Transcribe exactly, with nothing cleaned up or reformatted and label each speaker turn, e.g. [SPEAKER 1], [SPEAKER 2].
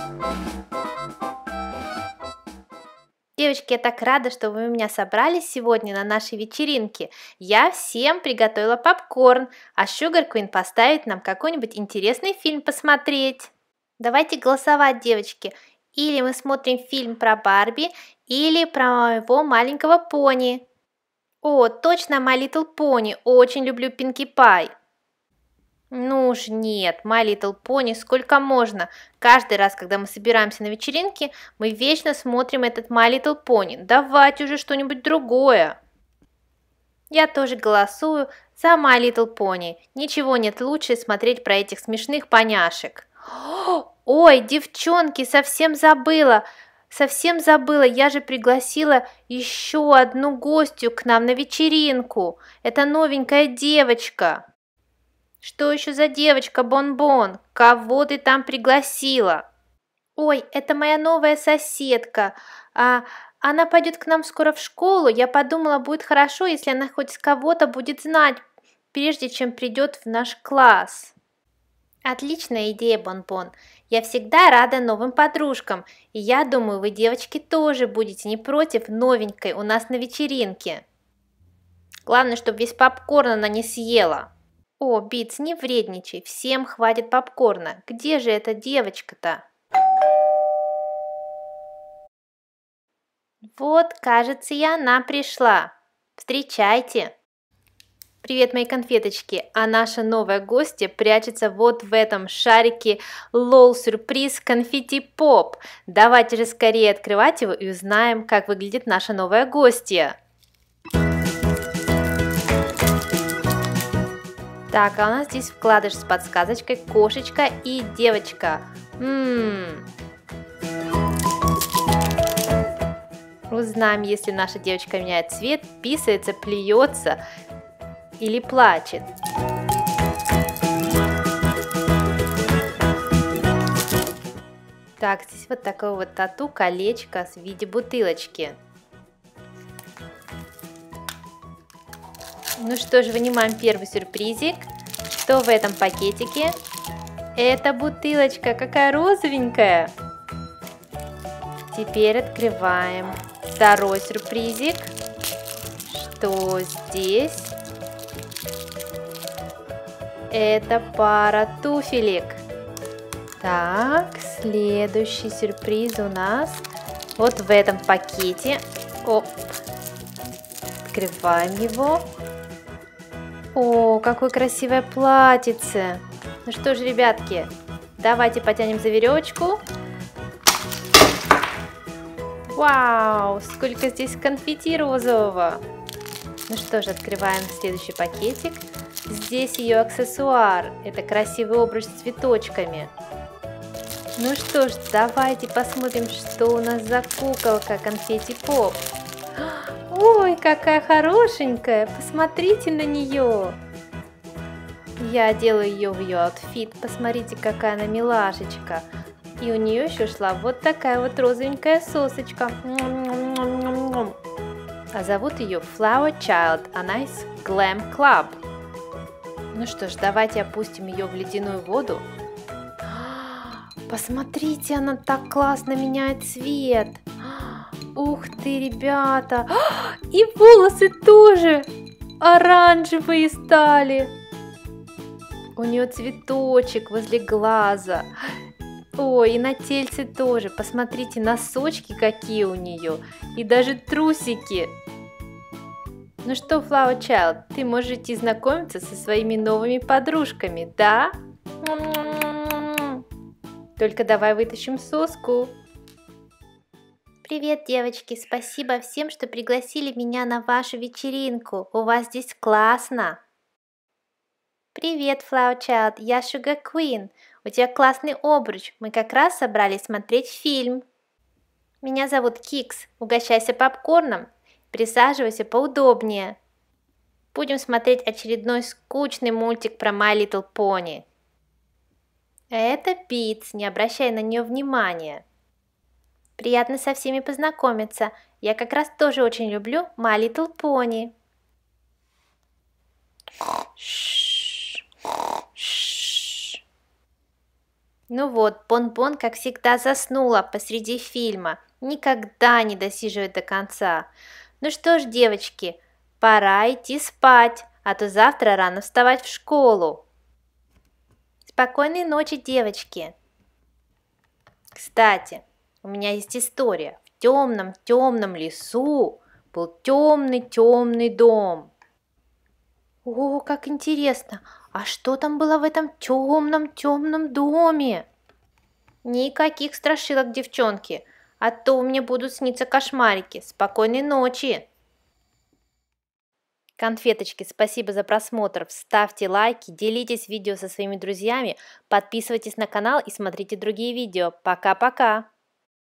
[SPEAKER 1] Девочки, я так рада, что вы у меня собрались сегодня на нашей вечеринке. Я всем приготовила попкорн, а Sugar Queen поставит нам какой-нибудь интересный фильм посмотреть. Давайте голосовать, девочки. Или мы смотрим фильм про Барби, или про моего маленького пони. О, точно, My Little Pony. Очень люблю Пинки Пай. Ну уж нет, My Little Pony, сколько можно? Каждый раз, когда мы собираемся на вечеринке, мы вечно смотрим этот My Little Pony. Давайте уже что-нибудь другое. Я тоже голосую за My Little Pony. Ничего нет лучше смотреть про этих смешных поняшек. Ой, девчонки, совсем забыла. Совсем забыла, я же пригласила еще одну гостью к нам на вечеринку. Это новенькая девочка. Что еще за девочка, Бон-Бон? Кого ты там пригласила? Ой, это моя новая соседка. А, она пойдет к нам скоро в школу. Я подумала, будет хорошо, если она хоть с кого-то будет знать, прежде чем придет в наш класс. Отличная идея, Бон-Бон. Я всегда рада новым подружкам. И я думаю, вы, девочки, тоже будете не против новенькой у нас на вечеринке. Главное, чтобы весь попкорн она не съела. О, Битс, не вредничай, всем хватит попкорна. Где же эта девочка-то? Вот, кажется, и она пришла. Встречайте. Привет, мои конфеточки. А наша новая гостья прячется вот в этом шарике лол-сюрприз конфетти-поп. Давайте же скорее открывать его и узнаем, как выглядит наша новая гостья. Так, а у нас здесь вкладыш с подсказочкой кошечка и девочка. Ммм. Узнаем, если наша девочка меняет цвет, писается, плюется или плачет. Так, здесь вот такое вот тату, колечко в виде бутылочки. Ну что же, вынимаем первый сюрпризик. Что в этом пакетике? Это бутылочка, какая розовенькая. Теперь открываем второй сюрпризик. Что здесь? Это пара туфелек. Так, следующий сюрприз у нас вот в этом пакете. Оп. Открываем его. О, какое красивое платьице! Ну что ж, ребятки, давайте потянем за веревочку. Вау, сколько здесь конфетти розового! Ну что ж, открываем следующий пакетик. Здесь ее аксессуар. Это красивый обруч с цветочками. Ну что ж, давайте посмотрим, что у нас за куколка конфетти-поп. Ой, какая хорошенькая, посмотрите на нее. Я одела ее в ее аутфит, посмотрите, какая она милашечка. И у нее еще шла вот такая вот розовенькая сосочка. А зовут ее Flower Child, она из Glam Club. Ну что ж, давайте опустим ее в ледяную воду. Посмотрите, она так классно меняет цвет. Ух ты, ребята! И волосы тоже оранжевые стали. У нее цветочек возле глаза. Ой, и на тельце тоже. Посмотрите, носочки какие у нее. И даже трусики. Ну что, Flower Child, ты можешь идти знакомиться со своими новыми подружками, да? Только давай вытащим соску. Привет, девочки! Спасибо всем, что пригласили меня на вашу вечеринку. У вас здесь классно. Привет, Flower Child, я Sugar Queen. У тебя классный обруч. Мы как раз собрались смотреть фильм. Меня зовут Кикс. Угощайся попкорном. Присаживайся поудобнее. Будем смотреть очередной скучный мультик про My Little Pony. Это Битс, не обращай на нее внимания. Приятно со всеми познакомиться. Я как раз тоже очень люблю My Little Pony. Ну вот, Бон-Бон, как всегда, заснула посреди фильма. Никогда не досиживает до конца. Ну что ж, девочки, пора идти спать, а то завтра рано вставать в школу. Спокойной ночи, девочки. Кстати, у меня есть история. В темном-темном лесу был темный-темный дом. О, как интересно! А что там было в этом темном-темном доме? Никаких страшилок, девчонки, а то мне будут сниться кошмарики. Спокойной ночи! Конфеточки, спасибо за просмотр. Ставьте лайки, делитесь видео со своими друзьями, подписывайтесь на канал и смотрите другие видео. Пока-пока!